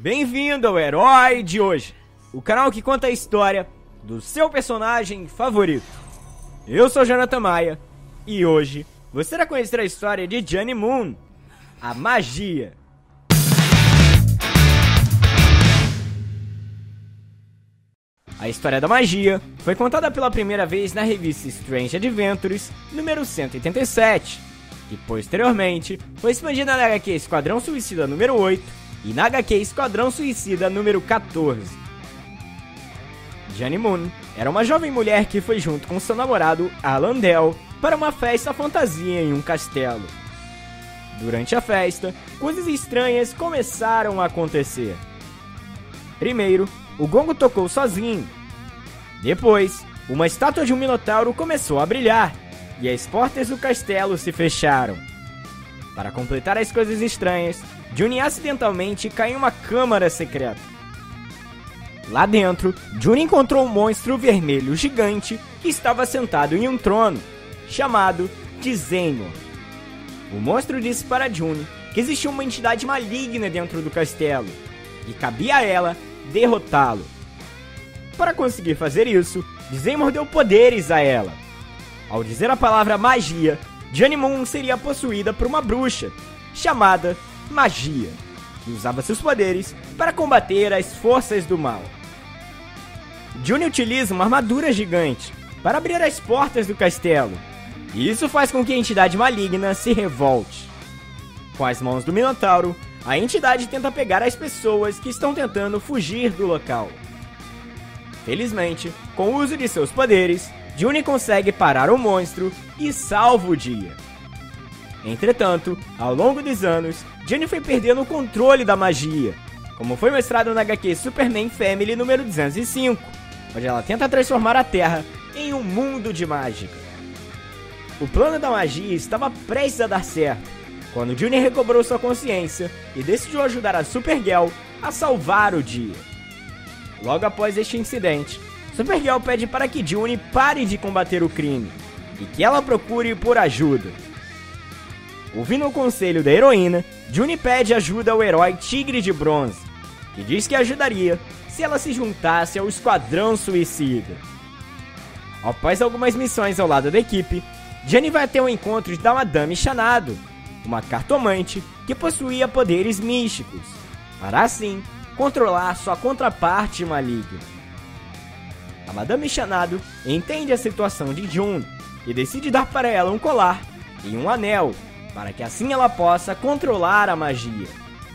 Bem-vindo ao Herói de Hoje, o canal que conta a história do seu personagem favorito. Eu sou Jonathan Maia e hoje você irá conhecer a história de Johnny Moon, a magia. A história da magia foi contada pela primeira vez na revista Strange Adventures, número 187, e posteriormente foi expandida na HQ Esquadrão Suicida número 8 e na HQ Esquadrão Suicida número 14. Johnny Moon era uma jovem mulher que foi junto com seu namorado Alan Dell para uma festa fantasia em um castelo. Durante a festa, coisas estranhas começaram a acontecer. Primeiro, o gongo tocou sozinho. Depois, uma estátua de um minotauro começou a brilhar e as portas do castelo se fecharam. Para completar as coisas estranhas, Johnny acidentalmente caiu em uma câmara secreta. Lá dentro, Johnny encontrou um monstro vermelho gigante que estava sentado em um trono, chamado Dizemor. O monstro disse para Johnny que existia uma entidade maligna dentro do castelo e cabia a ela derrotá-lo. Para conseguir fazer isso, Dizemor deu poderes a ela. Ao dizer a palavra magia, Johnny Moon seria possuída por uma bruxa, chamada Magia, que usava seus poderes para combater as forças do mal. Johnny utiliza uma armadura gigante para abrir as portas do castelo, e isso faz com que a entidade maligna se revolte. Com as mãos do Minotauro, a entidade tenta pegar as pessoas que estão tentando fugir do local. Felizmente, com o uso de seus poderes, Johnny consegue parar o monstro e salva o dia. Entretanto, ao longo dos anos, Johnny foi perdendo o controle da magia, como foi mostrado na HQ Superman Family número 205, onde ela tenta transformar a Terra em um mundo de mágica. O plano da magia estava prestes a dar certo, quando Johnny recobrou sua consciência e decidiu ajudar a Supergirl a salvar o dia. Logo após este incidente, Supergirl pede para que Johnny pare de combater o crime e que ela procure por ajuda. Ouvindo o conselho da heroína, Johnny pede ajuda ao herói Tigre de Bronze, que diz que ajudaria se ela se juntasse ao Esquadrão Suicida. Após algumas missões ao lado da equipe, Johnny vai até o encontro da Madame Xanadu, uma cartomante que possuía poderes místicos, para assim controlar sua contraparte maligna. A Madame Xanadu entende a situação de Johnny e decide dar para ela um colar e um anel, para que assim ela possa controlar a magia.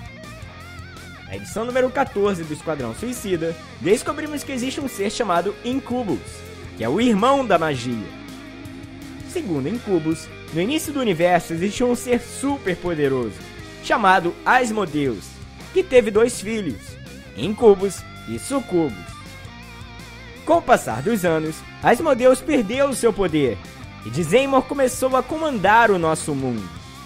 Na edição número 14 do Esquadrão Suicida, descobrimos que existe um ser chamado Incubus, que é o irmão da magia. Segundo Incubus, no início do universo existiu um ser super poderoso, chamado Asmodeus, que teve 2 filhos, Incubus e Sucubus. Com o passar dos anos, Asmodeus perdeu o seu poder, e Dizemor começou a comandar o nosso mundo.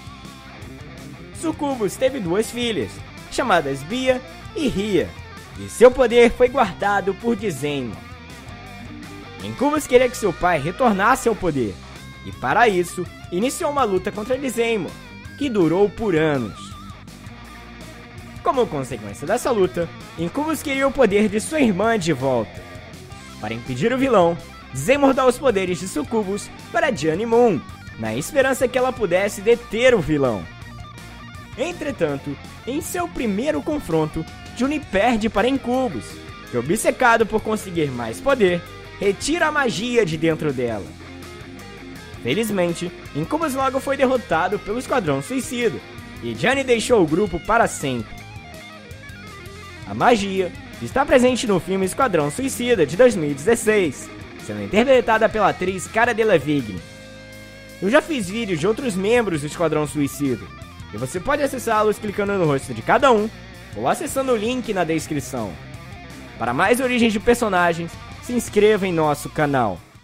Sucubus teve 2 filhas, chamadas Bia e Ria, e seu poder foi guardado por Dizemor. Incubus queria que seu pai retornasse ao poder, e para isso, iniciou uma luta contra Dizemor, que durou por anos. Como consequência dessa luta, Incubus queria o poder de sua irmã de volta. Para impedir o vilão, Dizemor dá os poderes de Sucubus para Johnny Moon, na esperança que ela pudesse deter o vilão. Entretanto, em seu primeiro confronto, Johnny perde para Incubus, que, obcecado por conseguir mais poder, retira a magia de dentro dela. Felizmente, Incubus logo foi derrotado pelo Esquadrão Suicida, e Johnny deixou o grupo para sempre. A magia está presente no filme Esquadrão Suicida de 2016, sendo interpretada pela atriz Cara Delevingne. Eu já fiz vídeos de outros membros do Esquadrão Suicida, e você pode acessá-los clicando no rosto de cada um, ou acessando o link na descrição. Para mais origens de personagens, se inscreva em nosso canal.